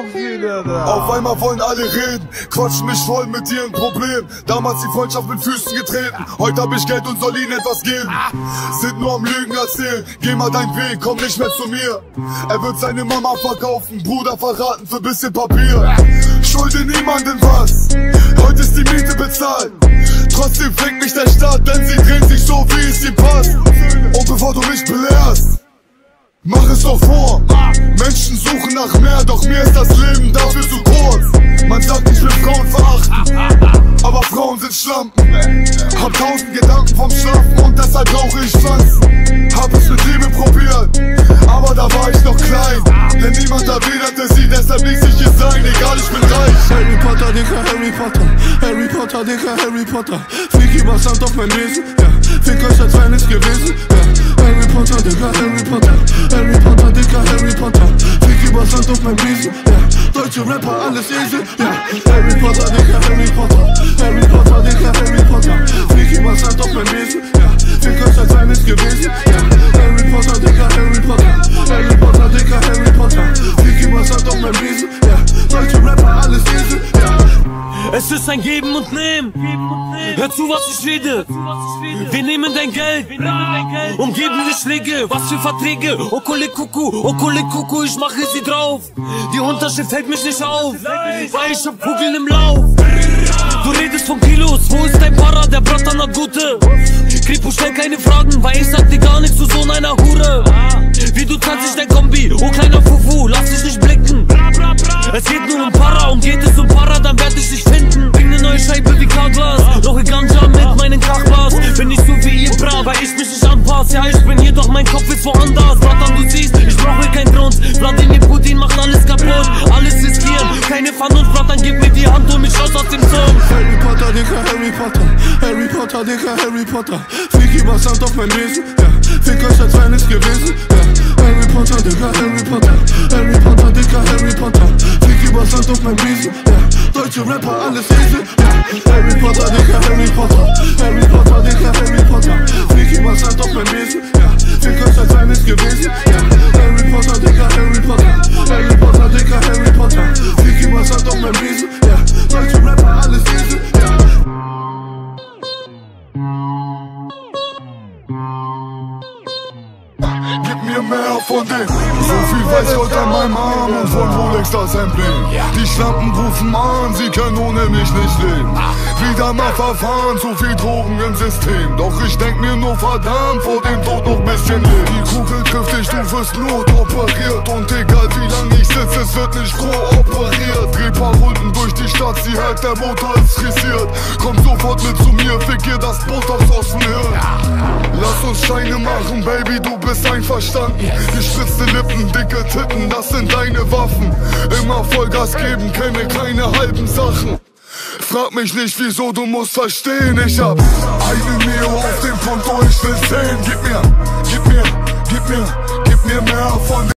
auch wieder da. Auf einmal wollen alle reden, quatschen mich voll mit ihren Problemen. Damals die Freundschaft mit Füßen getreten, heute hab ich Geld und soll ihnen etwas geben. Sind nur am Lügen erzählen, geh mal deinen Weg, komm nicht mehr zu mir. Er wird seine Mama verkaufen, Bruder verraten für bisschen Papier. Schulde niemandem was, heute ist die Miete bezahlt. Trotzdem fickt mich der Staat, denn sie drehen sich so wie es ihm passt. Und bevor du mich belehrst, mach es doch vor. Menschen suchen nach mehr, doch mir ist das Leben dafür zu kurz. Man sagt, ich will Frauen verachten, aber Frauen sind Schlampen. Hab 1000 Gedanken vom Schlafen und deshalb brauche ich Pflanzen. Hab es mit Liebe probiert, aber da war ich noch klein. Denn niemand erwiderte sie, deshalb ließ ich es sein, egal, ich bin reich. Harry Potter, Dicker, Harry Potter. Harry Potter, Dicker, Harry Potter. Flieg übers Land auf mein Wesen, ja. Fick euch, als wäre nichts gewesen, ja. Harry Potter, Dicker, Harry Potter. Harry Potter, Dicker, Harry Potter. Flieg übers Land auf mein Wesen, ja. Deutsche Rapper, alles Esel, ja. Harry Potter, Dicker, Harry Potter. Harry Potter, Dicker, Harry Potter. Flieg übers Land auf mein Wesen, ja. Fick euch, als wäre nichts gewesen, ja. Harry Potter, Dicker, Harry Potter. Harry Potter, Dicker, Harry Potter. Flieg übers Land auf mein Wesen, ja. Deutsche Rapper, alles Esel, ja. Es ist ein Geben und Nehmen. Hör zu, was ich rede. Wir nehmen dein Geld, umgeben die Schläge. Was für Verträge? Okole Kuku, ich mache sie drauf. Die Unterschrift hält mich nicht auf, weil ich hab Kugeln im Lauf. Du redest von Kilos, wo ist dein Para, der Bratan hat gute. Kripo, stell keine Fragen, weil ich sag dir gar nichts zu so einer Hure. Wie du zahlst dich dein Kombi, oh kleiner Fufu, lass dich nicht blicken. Es geht nur um Para und geht es um Para, dann werd ich dich finden. Bring ne neue Scheibe wie K-Glas, rauche Ganja mit meinen Kachbars. Bin nicht so wie ihr bra, weil ich mich nicht anpasse. Ja, ich bin hier, doch mein Kopf ist woanders. Bratan, du siehst, ich brauche keinen Grund. Vladimir Putin macht alles kaputt, alles riskieren. Keine Vernunft, Bratan, gib mir die Hand und mich raus aus dem Song. Harry Potter, Dicker, Harry Potter. Harry Potter, Dicker, Harry Potter. Flieg übers Land auf mein Wesen, ja. Fick euch, als wäre nichts gewesen, ja. Harry Potter, Dicker, Harry Potter. Harry Potter, Dicker, Harry Potter. Flieg übers Land auf mein Wesen, ja. Deutsche Rapper, alles Esel, ja. Harry Potter, Dicker, Harry Potter. Harry Potter, Dicker, Harry Potter. Flieg übers Land auf mein Wesen, ja. Fick euch, als wäre nichts gewesen, ja. Harry Potter, Dicker, Harry Potter. Harry Potter, Dicker, Harry Potter. Flieg übers Land auf mein Wesen, ja. Deutsche Rapper, alles Esel, ja. Gib mir mehr von dem. So viel weiß Gott an meinem Arm und von Rolex das Emblem. Die Schlampen rufen an, sie können ohne mich nicht leben. Wieder mal verfahren, zu viel Drogen im System. Doch ich denk mir nur verdammt, vor dem Tod noch bisschen leben. Die Kugel trifft dich, du wirst notoperiert. Und egal wie lange ich sitze, es wird nicht kooperiert. Dreh paar Runden durch die Stadt, sie hält, der Motor ist frisiert. Komm sofort mit zu mir, fick ihr das Botox aus dem Hirn. Lass uns Scheine machen, Baby, du bist einverstanden. Gespritzte Lippen, dicke Titten, das sind deine Waffen. Immer Vollgas geben, kenne keine halben Sachen. Frag mich nicht wieso, du musst verstehen, ich hab eine Mio auf dem Konto, ich will 10. Gib mir mehr von